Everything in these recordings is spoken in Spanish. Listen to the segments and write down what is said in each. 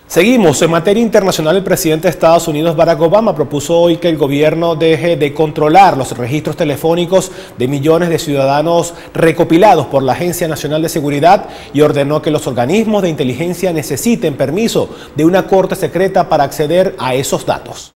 Seguimos. En materia internacional, el presidente de Estados Unidos, Barack Obama, propuso hoy que el gobierno deje de controlar los registros telefónicos de millones de ciudadanos recopilados por la Agencia Nacional de Seguridad y ordenó que los organismos de inteligencia necesiten permiso de una corte secreta para acceder a esos datos.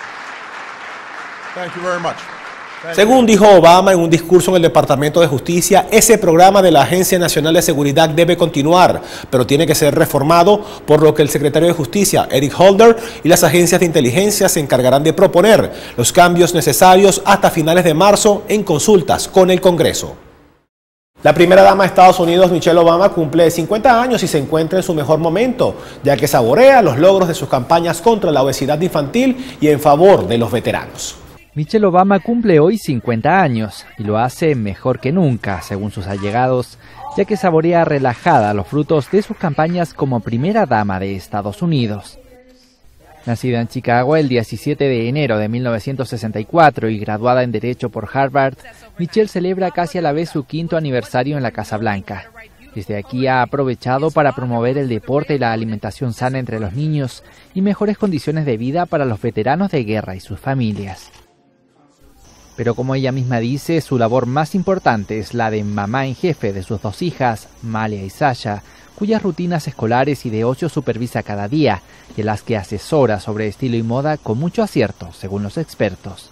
Según dijo Obama en un discurso en el Departamento de Justicia, ese programa de la Agencia Nacional de Seguridad debe continuar, pero tiene que ser reformado, por lo que el secretario de Justicia, Eric Holder, y las agencias de inteligencia se encargarán de proponer los cambios necesarios hasta finales de marzo en consultas con el Congreso. La primera dama de Estados Unidos, Michelle Obama, cumple 50 años y se encuentra en su mejor momento, ya que saborea los logros de sus campañas contra la obesidad infantil y en favor de los veteranos. Michelle Obama cumple hoy 50 años y lo hace mejor que nunca, según sus allegados, ya que saborea relajada los frutos de sus campañas como primera dama de Estados Unidos. Nacida en Chicago el 17 de enero de 1964 y graduada en Derecho por Harvard, Michelle celebra casi a la vez su 5º aniversario en la Casa Blanca. Desde aquí ha aprovechado para promover el deporte y la alimentación sana entre los niños y mejores condiciones de vida para los veteranos de guerra y sus familias. Pero como ella misma dice, su labor más importante es la de mamá en jefe de sus 2 hijas, Malia y Sasha, cuyas rutinas escolares y de ocio supervisa cada día y a las que asesora sobre estilo y moda con mucho acierto, según los expertos.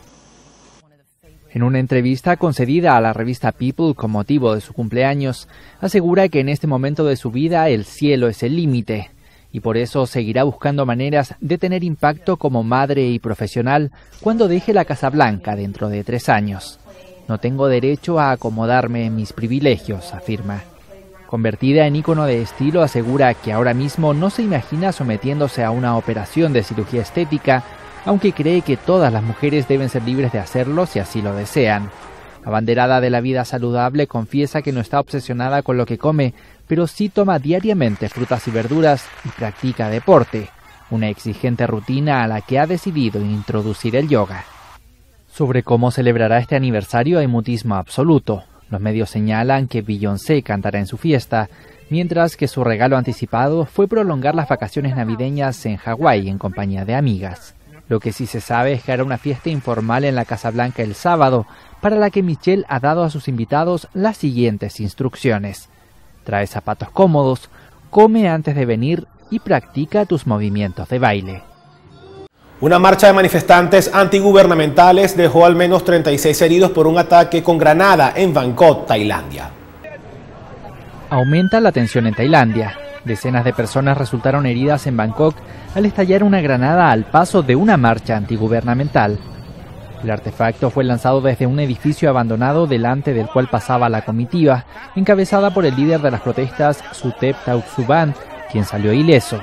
En una entrevista concedida a la revista People con motivo de su cumpleaños, asegura que en este momento de su vida el cielo es el límite, y por eso seguirá buscando maneras de tener impacto como madre y profesional cuando deje la Casa Blanca dentro de 3 años. No tengo derecho a acomodarme en mis privilegios, afirma. Convertida en ícono de estilo, asegura que ahora mismo no se imagina sometiéndose a una operación de cirugía estética, aunque cree que todas las mujeres deben ser libres de hacerlo si así lo desean. Abanderada de la vida saludable, confiesa que no está obsesionada con lo que come, pero sí toma diariamente frutas y verduras y practica deporte, una exigente rutina a la que ha decidido introducir el yoga. Sobre cómo celebrará este aniversario hay mutismo absoluto. Los medios señalan que Beyoncé cantará en su fiesta, mientras que su regalo anticipado fue prolongar las vacaciones navideñas en Hawái en compañía de amigas. Lo que sí se sabe es que hará una fiesta informal en la Casa Blanca el sábado, para la que Michelle ha dado a sus invitados las siguientes instrucciones. Trae zapatos cómodos, come antes de venir y practica tus movimientos de baile. Una marcha de manifestantes antigubernamentales dejó al menos 36 heridos por un ataque con granada en Bangkok, Tailandia. Aumenta la tensión en Tailandia. Decenas de personas resultaron heridas en Bangkok al estallar una granada al paso de una marcha antigubernamental. El artefacto fue lanzado desde un edificio abandonado delante del cual pasaba la comitiva, encabezada por el líder de las protestas, Suthep Thaugsuban, quien salió ileso.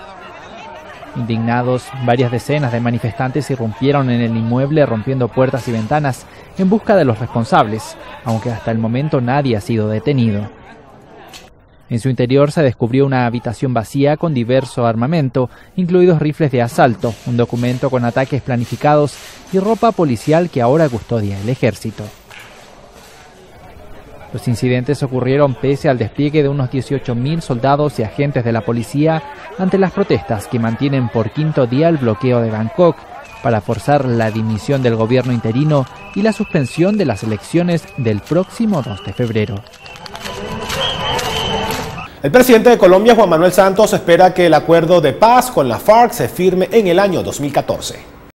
Indignados, varias decenas de manifestantes irrumpieron en el inmueble rompiendo puertas y ventanas en busca de los responsables, aunque hasta el momento nadie ha sido detenido. En su interior se descubrió una habitación vacía con diverso armamento, incluidos rifles de asalto, un documento con ataques planificados y ropa policial que ahora custodia el ejército. Los incidentes ocurrieron pese al despliegue de unos 18.000 soldados y agentes de la policía ante las protestas que mantienen por 5º día el bloqueo de Bangkok para forzar la dimisión del gobierno interino y la suspensión de las elecciones del próximo 2 de febrero. El presidente de Colombia, Juan Manuel Santos, espera que el acuerdo de paz con la FARC se firme en el año 2014.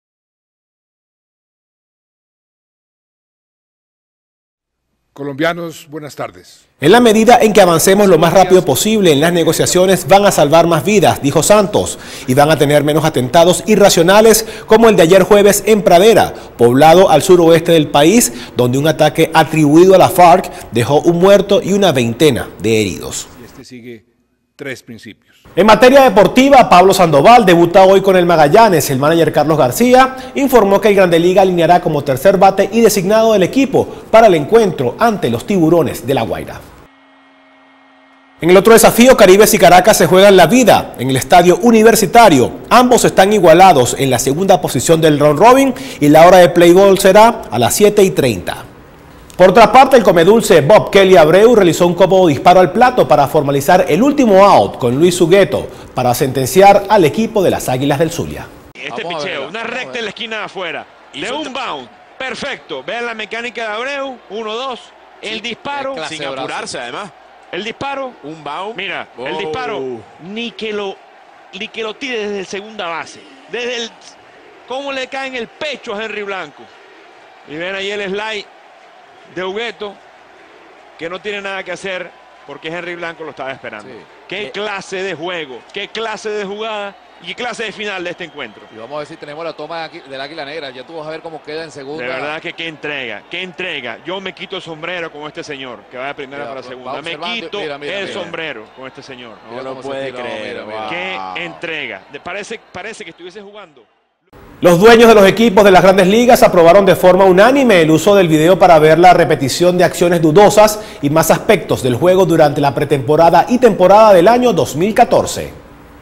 Colombianos, buenas tardes. En la medida en que avancemos lo más rápido posible en las negociaciones, van a salvar más vidas, dijo Santos, y van a tener menos atentados irracionales como el de ayer jueves en Pradera, poblado al suroeste del país, donde un ataque atribuido a la FARC dejó un muerto y una veintena de heridos. Sigue 3 principios. En materia deportiva, Pablo Sandoval debuta hoy con el Magallanes. El manager Carlos García informó que el Grande Liga alineará como tercer bate y designado del equipo para el encuentro ante los Tiburones de La Guaira. En el otro desafío, Caribes y Caracas se juegan la vida en el estadio Universitario. Ambos están igualados en la segunda posición del round robin y la hora de play ball será a las 7:30. Por otra parte, el comedulce Bob Kelly Abreu realizó un cómodo disparo al plato para formalizar el último out con Luis Hugueto para sentenciar al equipo de las Águilas del Zulia. Este picheo, una recta en la esquina de afuera, de un bound, perfecto. Vean la mecánica de Abreu, 1-2, el disparo, sin apurarse además. El disparo, un bound. Mira, el disparo, ni que lo tire desde el segunda base. Desde el, cómo le cae en el pecho a Henry Blanco. Y ven ahí el slide de Hugueto, que no tiene nada que hacer porque Henry Blanco lo estaba esperando. Sí. Qué clase de juego, qué clase de jugada y qué clase de final de este encuentro. Y vamos a ver si tenemos la toma del Águila Negra. Ya tú vas a ver cómo queda en segunda. De verdad que qué entrega, qué entrega. Yo me quito el sombrero con este señor, que va de primera para segunda. Me quito el sombrero con este señor. No lo puede creer. Qué entrega. Parece que estuviese jugando. Los dueños de los equipos de las Grandes Ligas aprobaron de forma unánime el uso del video para ver la repetición de acciones dudosas y más aspectos del juego durante la pretemporada y temporada del año 2014.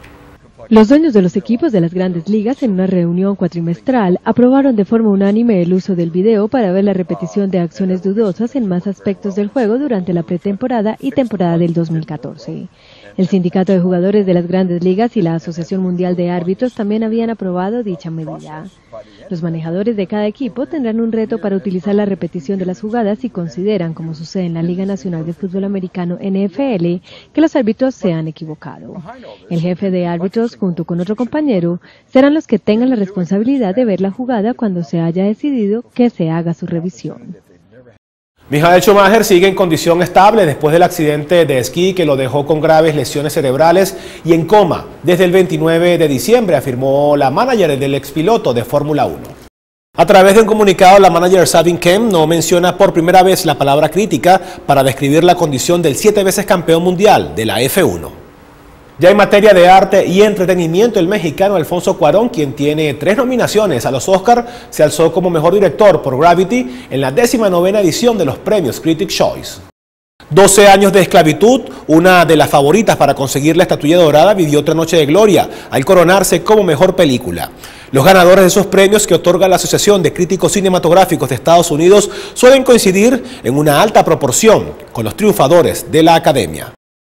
Los dueños de los equipos de las Grandes Ligas en una reunión cuatrimestral aprobaron de forma unánime el uso del video para ver la repetición de acciones dudosas en más aspectos del juego durante la pretemporada y temporada del 2014. El Sindicato de Jugadores de las Grandes Ligas y la Asociación Mundial de Árbitros también habían aprobado dicha medida. Los manejadores de cada equipo tendrán un reto para utilizar la repetición de las jugadas si consideran, como sucede en la Liga Nacional de Fútbol Americano NFL, que los árbitros se han equivocado. El jefe de árbitros, junto con otro compañero, serán los que tengan la responsabilidad de ver la jugada cuando se haya decidido que se haga su revisión. Michael Schumacher sigue en condición estable después del accidente de esquí que lo dejó con graves lesiones cerebrales y en coma desde el 29 de diciembre, afirmó la manager del expiloto de Fórmula 1. A través de un comunicado, la manager Sabine Kemp no menciona por primera vez la palabra crítica para describir la condición del 7 veces campeón mundial de la F1. Ya en materia de arte y entretenimiento, el mexicano Alfonso Cuarón, quien tiene 3 nominaciones a los Oscar, se alzó como mejor director por Gravity en la 19ª edición de los premios Critics' Choice. 12 años de esclavitud, una de las favoritas para conseguir la estatuilla dorada, vivió otra noche de gloria al coronarse como mejor película. Los ganadores de esos premios que otorga la Asociación de Críticos Cinematográficos de Estados Unidos suelen coincidir en una alta proporción con los triunfadores de la Academia.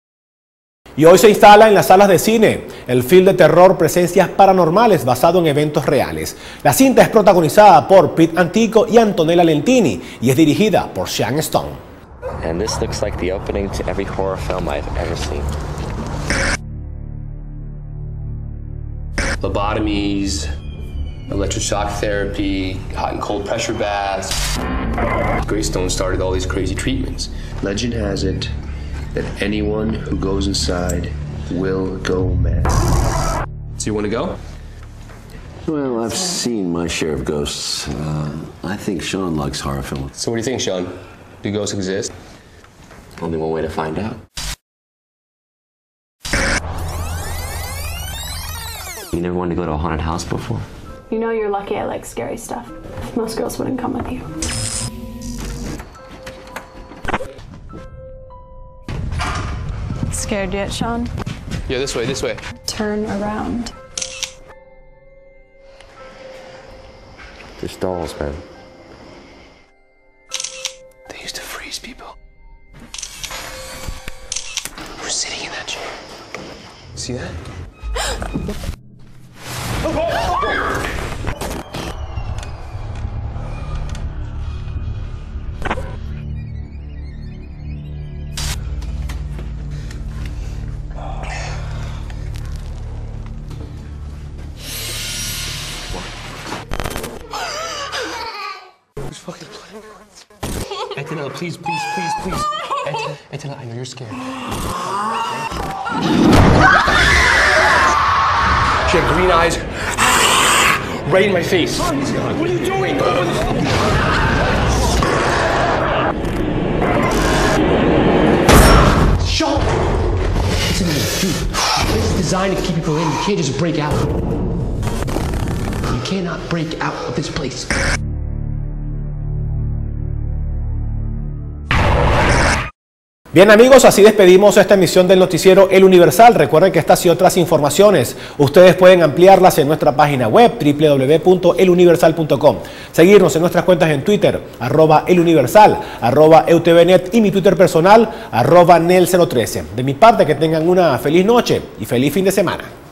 Y hoy se instala en las salas de cine el film de terror Presencias Paranormales basado en eventos reales. La cinta es protagonizada por Pete Antico y Antonella Lentini y es dirigida por Sean Stone. And this looks like the opening to every horror film I've ever seen. Lobotomies, electroshock therapy, hot and cold pressure baths. Greystone started all these crazy treatments. Legend has it that anyone who goes inside will go mad. So you want to go? Well, I've seen my share of ghosts. I think Sean likes horror films. So what do you think, Sean? Do ghosts exist? Only one way to find out. You never wanted to go to a haunted house before? You know you're lucky I like scary stuff. Most girls wouldn't come with you. Scared yet, Sean? Yeah, this way, this way. Turn around. There's dolls, man. They used to freeze people. Who's sitting in that chair? See that? Antonella, please, please, please, please. Antonella, I know you're scared. She had green eyes right in my face. What are you doing? Shut up! Antonella, dude, this is designed to keep people in. You can't just break out. You cannot break out of this place. Bien amigos, así despedimos esta emisión del noticiero El Universal. Recuerden que estas y otras informaciones ustedes pueden ampliarlas en nuestra página web www.eluniversal.com. Seguirnos en nuestras cuentas en Twitter, @eluniversal, @eutvnet y mi Twitter personal, @nel013. De mi parte, que tengan una feliz noche y feliz fin de semana.